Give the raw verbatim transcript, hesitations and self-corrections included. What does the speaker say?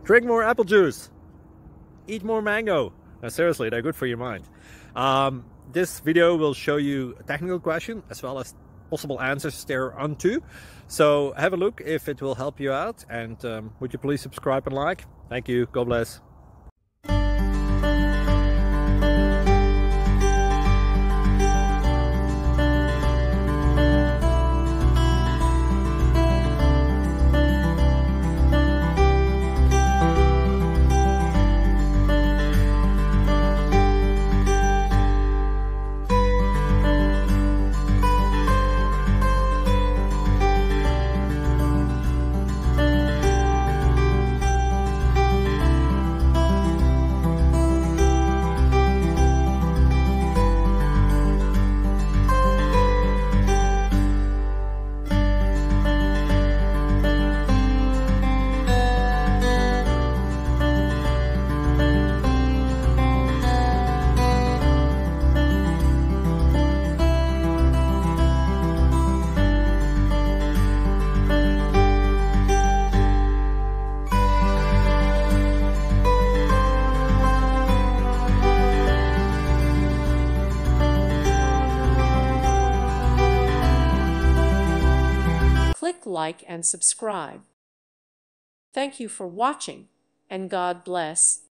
Drink more apple juice. Eat more mango. No, seriously, they're good for your mind. Um, this video will show you a technical question as well as possible answers thereunto. So have a look if it will help you out, and um, would you please subscribe and like? Thank you. God bless. Click like and subscribe. Thank you for watching, and God bless.